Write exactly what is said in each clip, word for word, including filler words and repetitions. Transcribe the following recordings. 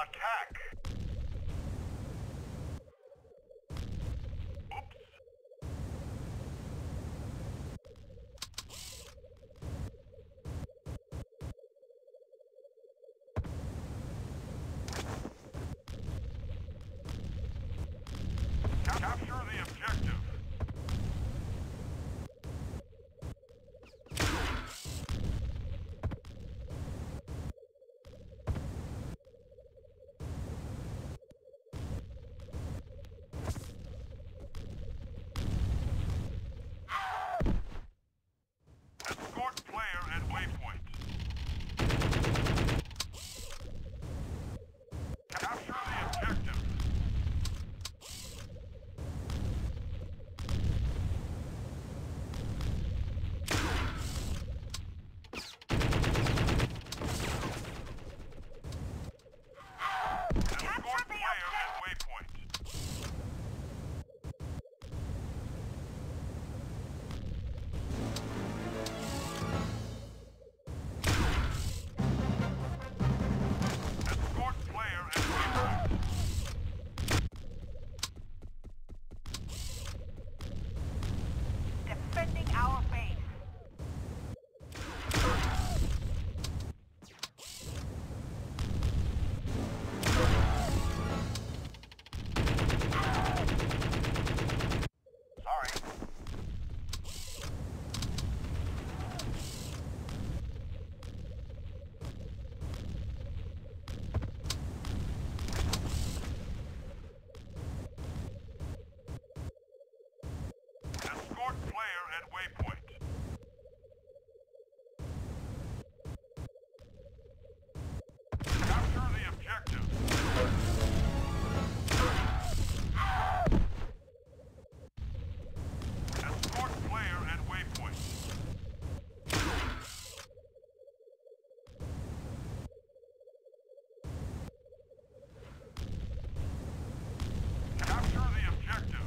Capture the objective. Escort player at waypoint. Capture the objective. Escort player at waypoint. Escort player at waypoint. Defending our base. Sorry. Escort player at waypoint. Capture the objective. Escort player at waypoint. Capture the objective.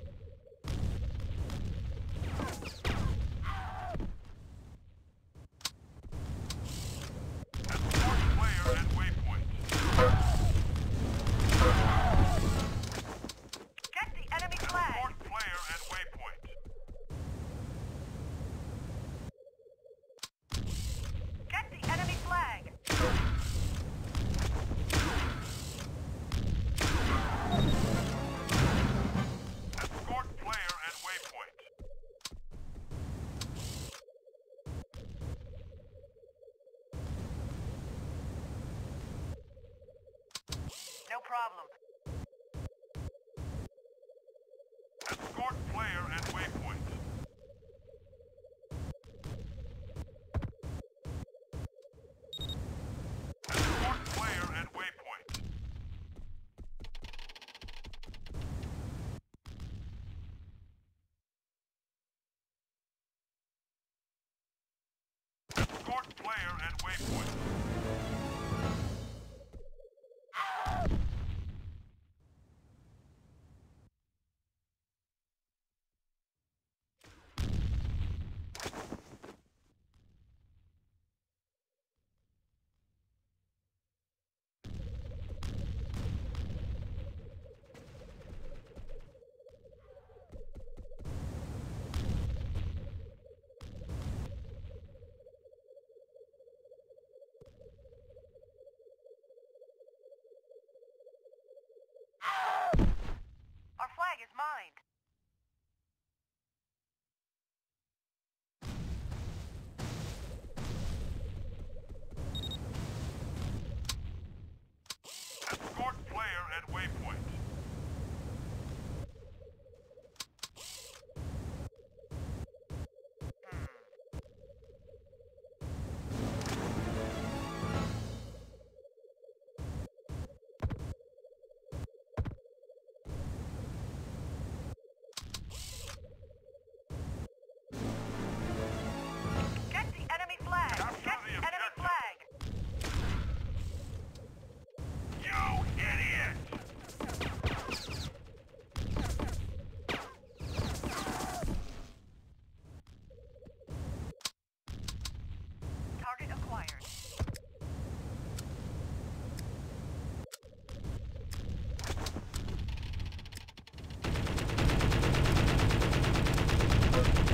Escort player at waypoint. Get the enemy flag. Escort player at waypoint. Get the enemy flag. Escort player at waypoint. No problem. Escort player at waypoint. Escort player at waypoint. Escort player at waypoint.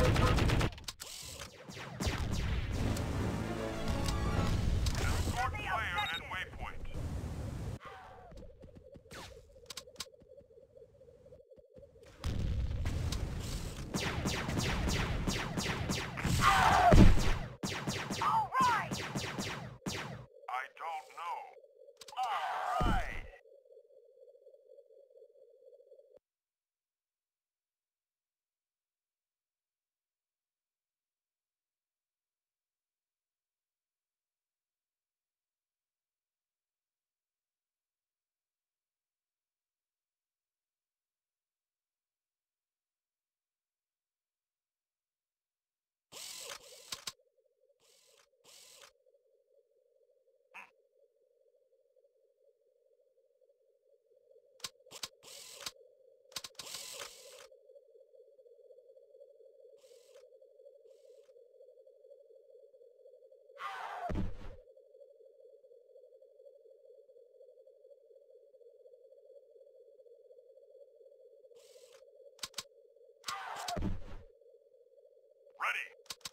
Escort the player and objective. waypoint. All right! I don't know. All right! Ready.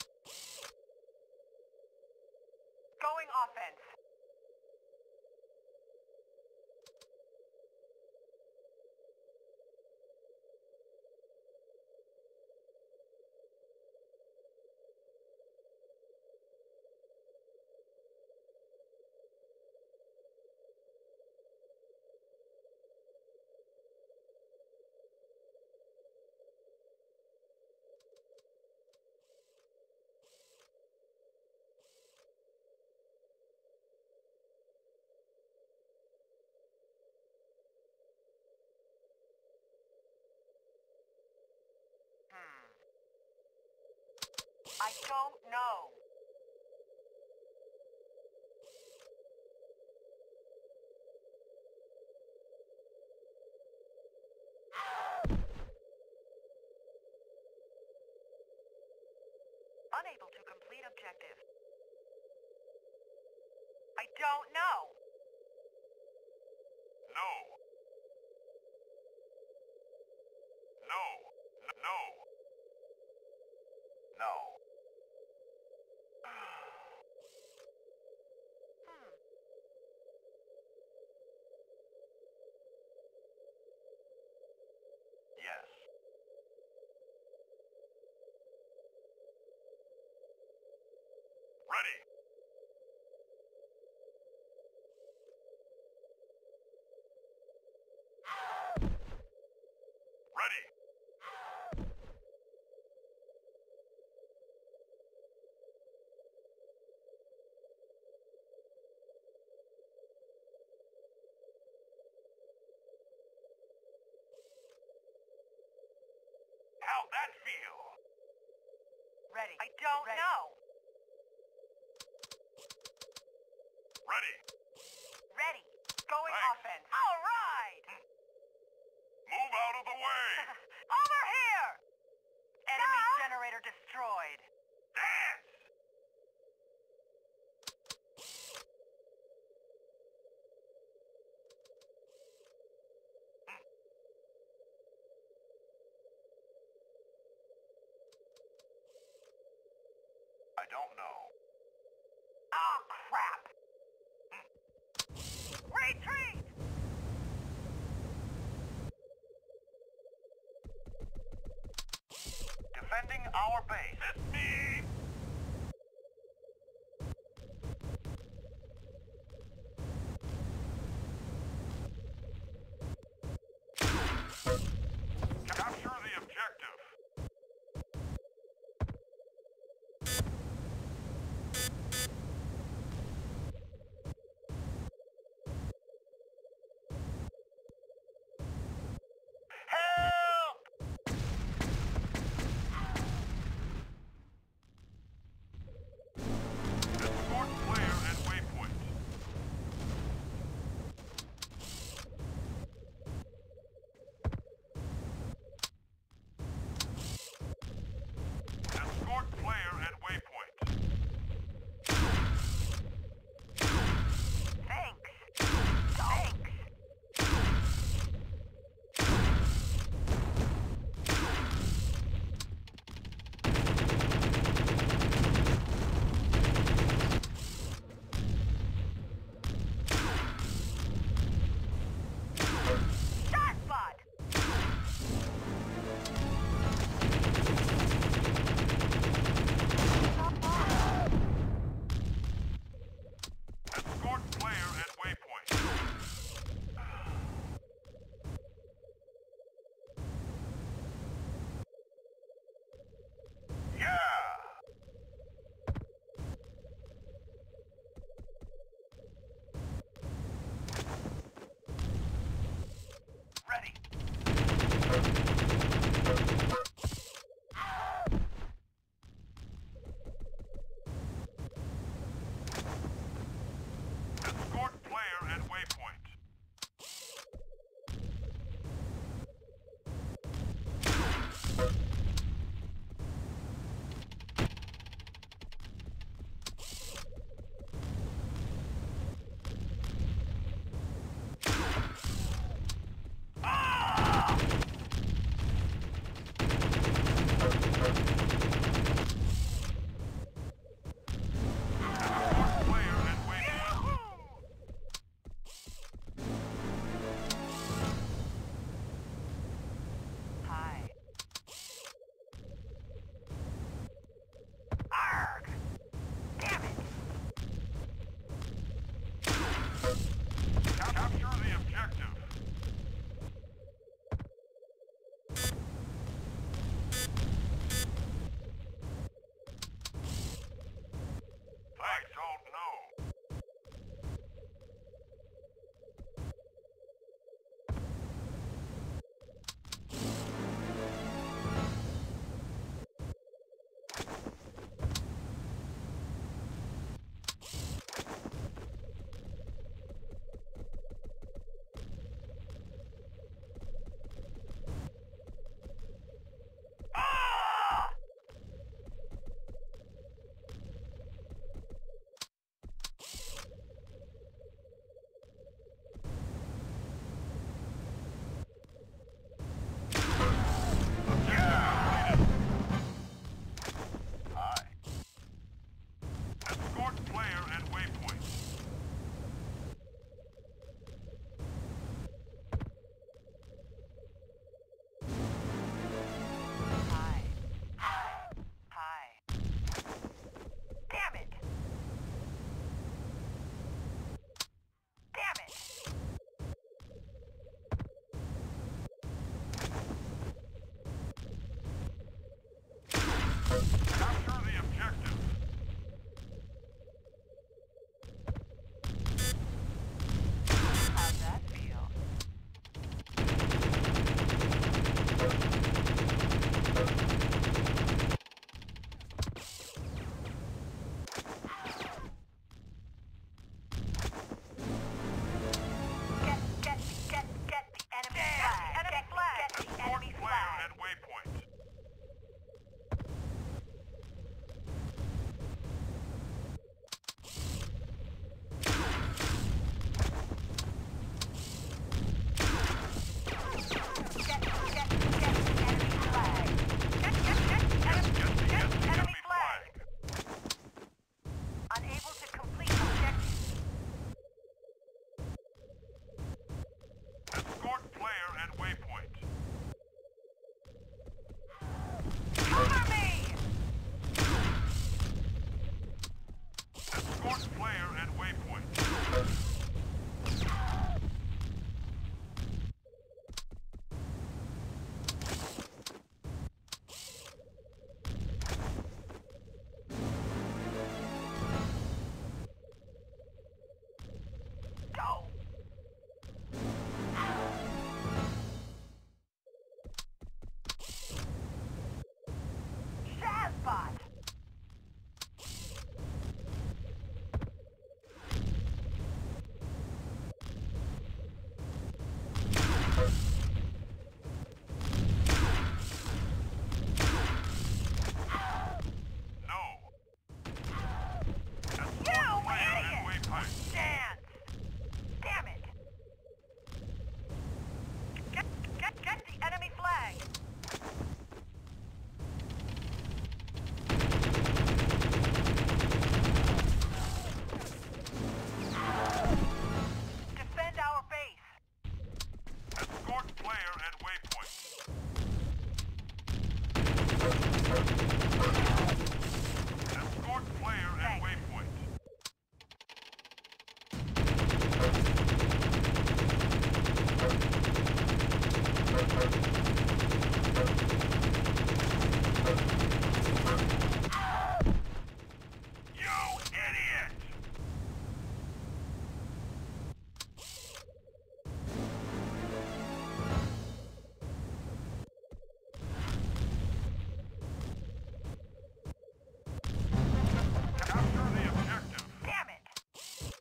Going offense. Hmm. I don't know. Unable to complete objective. I don't know. No. No. N- No. No. Hmm. Yes. Ready. Ready. How'd that feel? Ready. I don't Ready. know. Ready. Ready. Going Thanks. offense. All right. Move out of the way. Over here. Enemy Ah! generator destroyed. Dance. I don't know. Oh, crap. Retreat. Defending our base. It's me. Capture the objective. Help! Escort player at Thanks. waypoint. You idiot! Capture the objective. Damn it!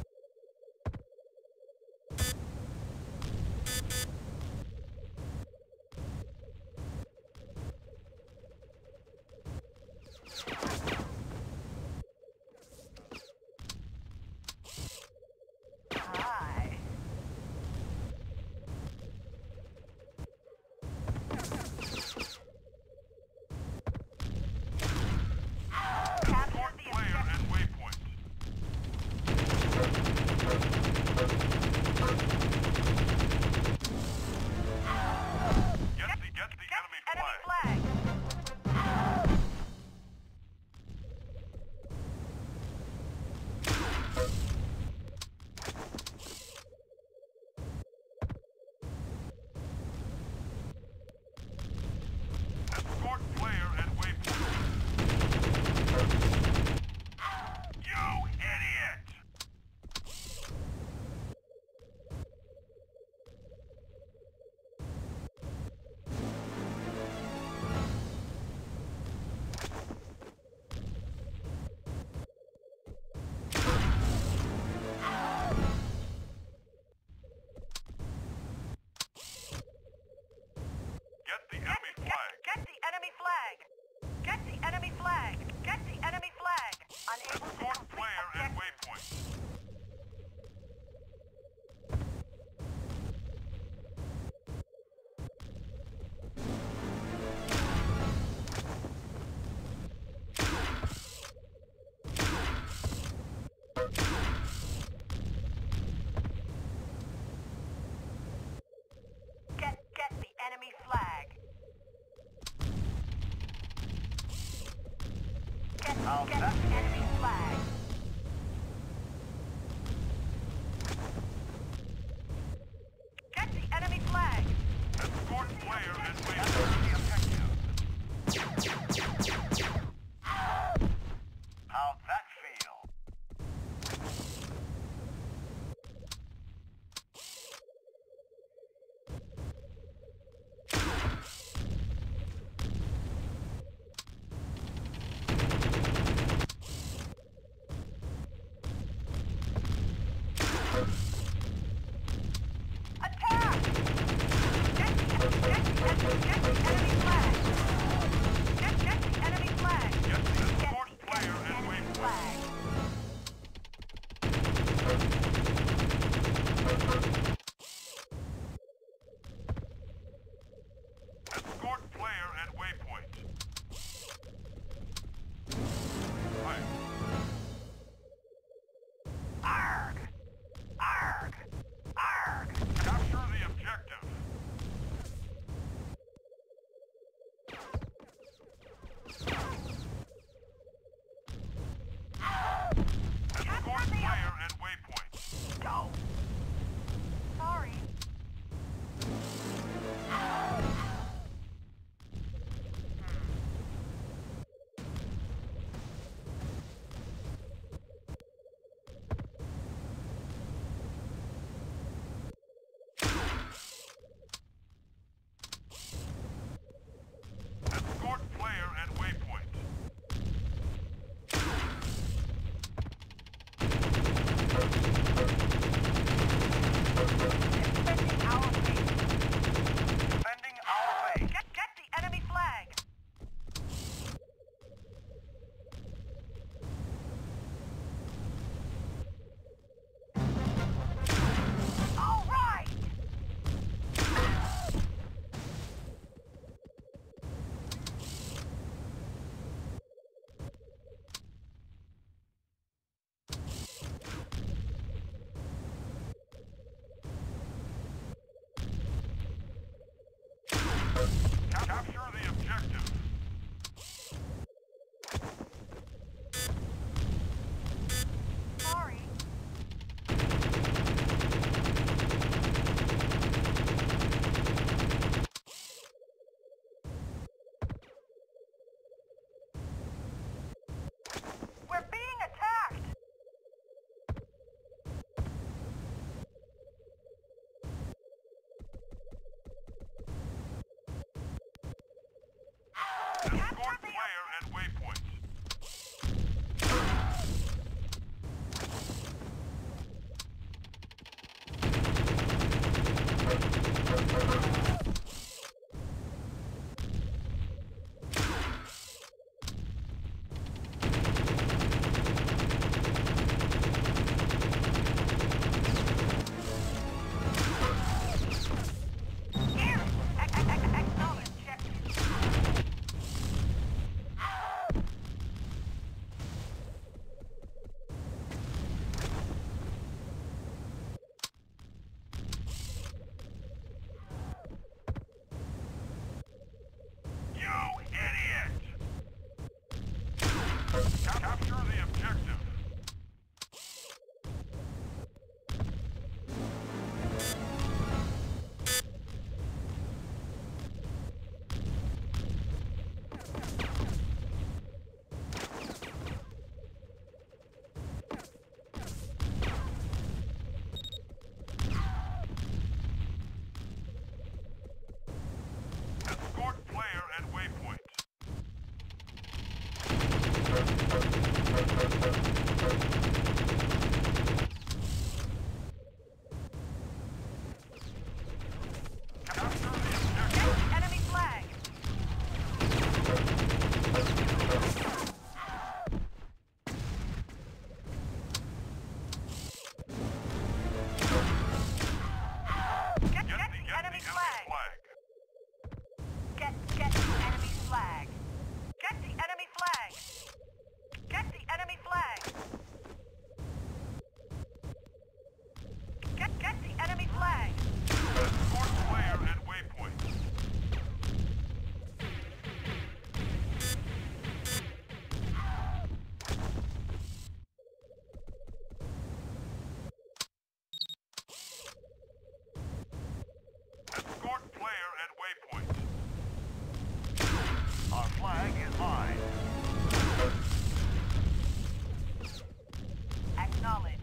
Hi. Capture Escort the player objective. at waypoint. Get the get the enemy Enemy flag. flag. Escort player at waypoint. You idiot! Get the enemy Get, flag. get the enemy flag. Get the enemy flag. Get the enemy flag. Unable to Escort complete player at objective. waypoint. Get, get the enemy flag. Get, How's get that? the enemy flag. Get the enemy flag. Escort player at waypoint. How'd that feel? Attack! Get the, get the, get the enemy flag. Get, get the enemy flag. Get the Get, escort get player the at enemy waypoint. flag. Escort player at waypoint. Hi. Arg! Arg! Arg! Capture the objective. Escort player at waypoint. Go! Sorry. Escort player at waypoint. Capture the objective. Get the enemy flag. Get, Get, get the, the get enemy the flag. flag. Get, get the enemy flag. Get the enemy flag. Get the enemy flag. Get, get the enemy flag. Escort player at waypoint. Escort player at waypoint. Our flag is mine. Acknowledged.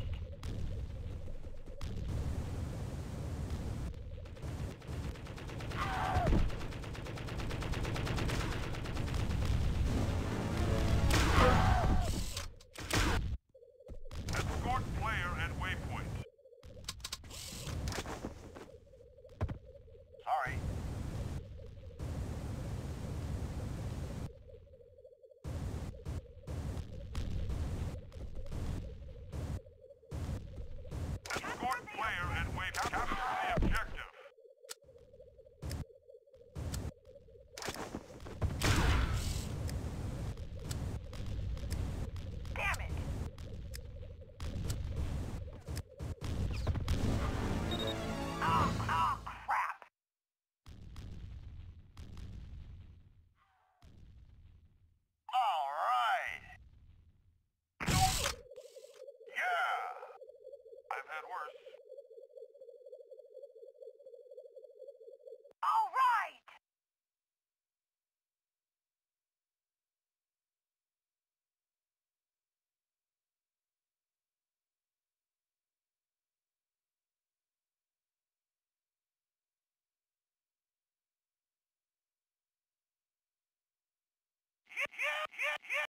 Escort player at waypoint. Sorry. Escort player at waypoint. Capture the objective. Damn it. Oh, oh, crap. All right. Yeah. I've had worse. All right. Yeah, yeah, yeah.